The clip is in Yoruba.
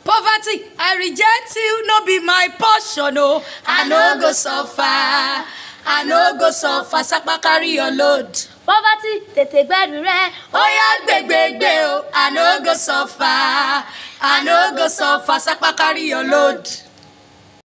Poverty, I reject you, no be my portion, oh. I no go suffer, I no go suffer, sapa carry your load. Poverty, tètè gbẹ́rù rẹ. Oya gbẹgbẹgbẹ o, I no go suffer, I no go suffer, sapa carry your load.